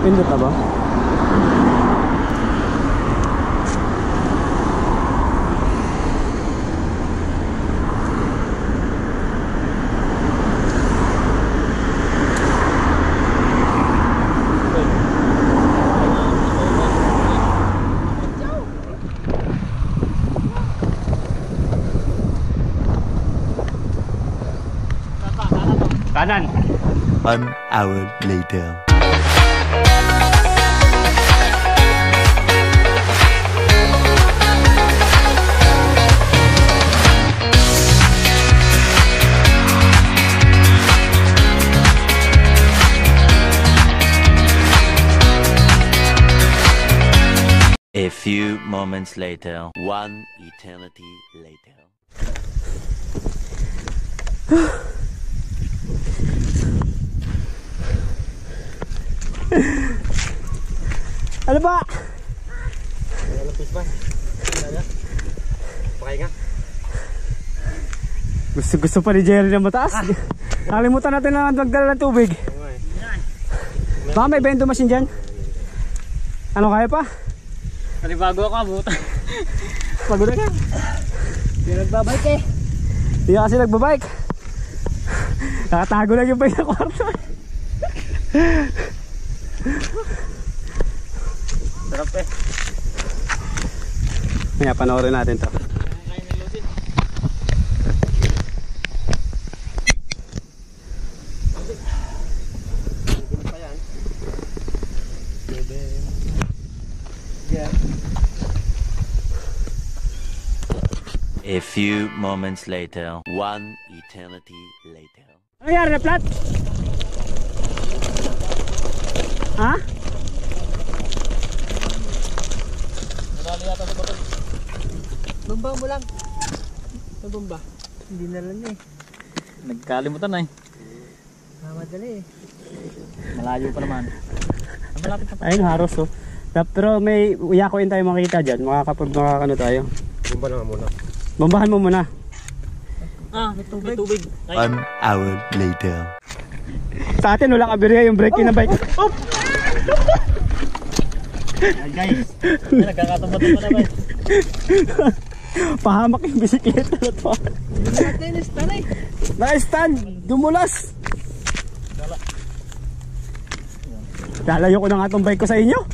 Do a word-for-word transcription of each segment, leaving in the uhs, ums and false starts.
Napindot na ba? Kanan. One hour later. A few moments later, one eternity later. Ano ba? Lapis ba? Pakai nga. Gusto gusto pa ni Jerry na mataas. Ah. Nakalimutan natin na magdala ng tubig. Baka may bento machine dyan. Ano, kaya pa? Panibago ako, abutan. Pagod na ka. Hindi nagbabike eh. Hindi kasi nagbabike. Nakatago lang yung bike na kwarto. Sarap eh. Kaya panoorin natin to. A few moments later, one eternity later. Ano nangyari na flat? Ha? Nadali yata sa bato. Bumba mo lang. Ano bumba? Hindi na lang eh. Nagkalimutan na eh. Mamadali eh. Malayo pa naman. Malapit na pa. Ayun, haros oh. Pero may uyakuin tayo makita dyan. Makakapag makakano tayo. Bumba lang muna. Bombahan mo muna. Ah, may tubig. May tubig. One hour later. Sa atin walang aberya yung brake ng bike. Oh! Ay guys, nagkakatumot-tumot na ba? Pahamak yung bisikleta na to. Natin stand eh. Na-stand, dumulas. Lalayo ko na nga itong bike ko sa inyo.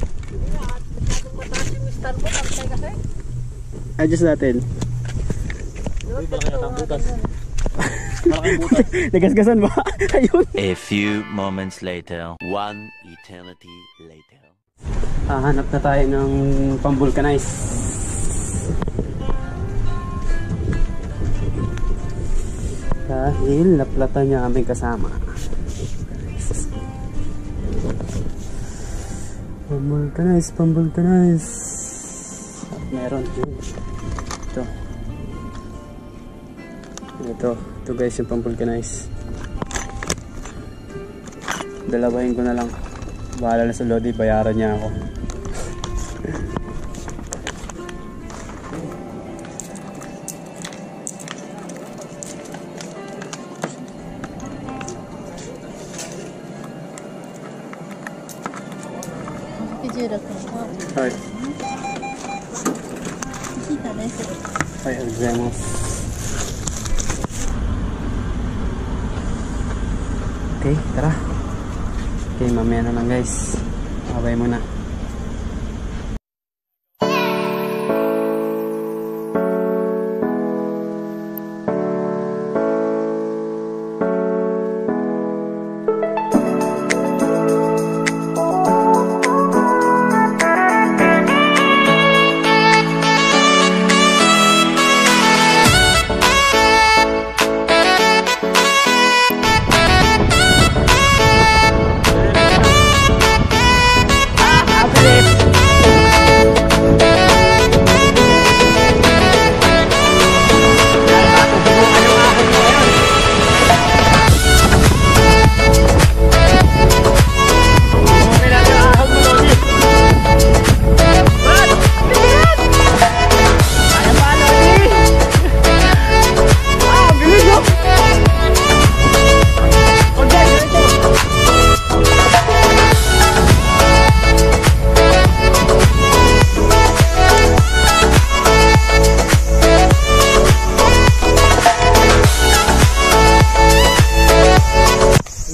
Adjust natin. Uy, malaki na tang butas. Malaking butas. Nagasgasan ba? Ayun. A few moments later, one eternity later. Ah, hanap na tayo ng pang-vulcanize. Dahil naplatan niya aming kasama. Pang-vulcanize, pang-vulcanize. At meron din. Ito. Ito. Ito guys yung pang-vulcanize. Dalawahin ko na lang. Bahala na sa Lodi, bayaran niya ako.はい。はい、ありがとうございます。Okay, tara. Okay, mamaya na lang guys. Abay muna.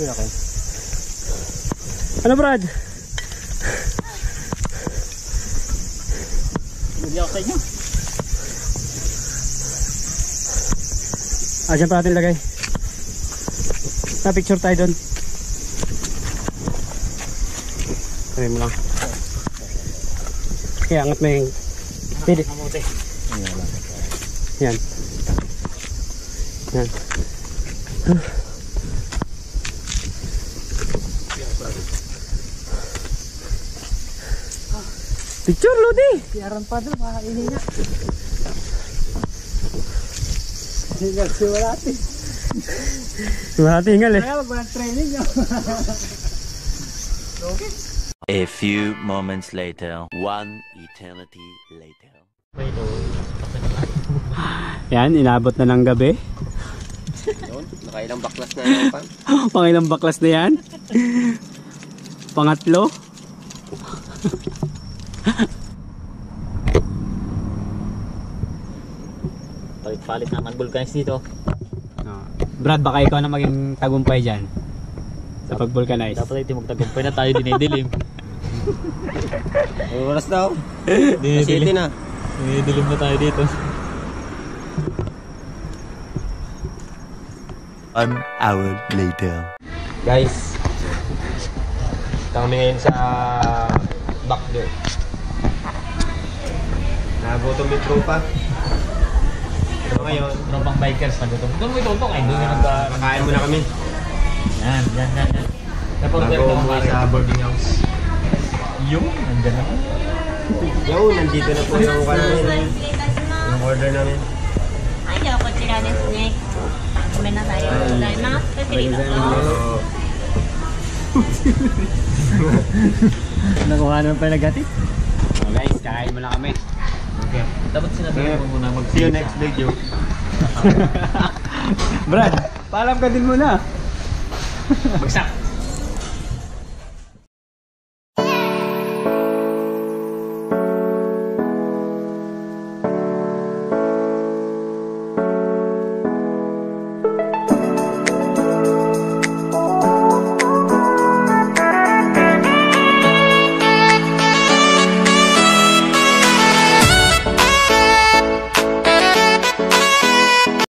laki. Ano Brad? Hindi ako sa inyo. Ah, dyan pa natin lagay. Na-picture tayo doon. Try mo lang. Kaya angat mo yung... Pwede. Yan. Yan. Picture, Lodi! Siaran pa doon, makakainin niya. Hingal si Walati. Mahati hingal eh. Kaya mag-walang training niya. Okay. A few moments later, one eternity later. Yan, inabot na ng gabi. Yun, nakailang baklas na yan pa. Pangilang baklas na yan. Pangatlo. Palit-palit naman vulcanize dito. Oh. Brad, baka ikaw na maging tagumpay dyan sa pag-vulcanize. Dapat ay timog-tagumpay na tayo dinidilim. Ang oras daw. Dinidilim na. Dinidilim na tayo dito. One hour later. Guys, kami ngayon sa backdoor. Nagutom yung tropa. Pero ngayon, Tropang bikers na gutom. Doon mo itutok ay doon yung nagka... kakain muna kami. Yan, yan, yan, yan. Napag-order Bago na umuwi mga sa boarding house. yung, nandyan na. Yo, nandito na po yung kwan namin. Yung order namin. はい、ではこちらですね。ごめんなさい、ありがとうございます。ありがとう。 Nakuha naman pa nagati. Oh, guys, kain muna kami. Okay. Dapat sinabi mo muna mag- See you next video. Brad, paalam ka din muna. Bagsak.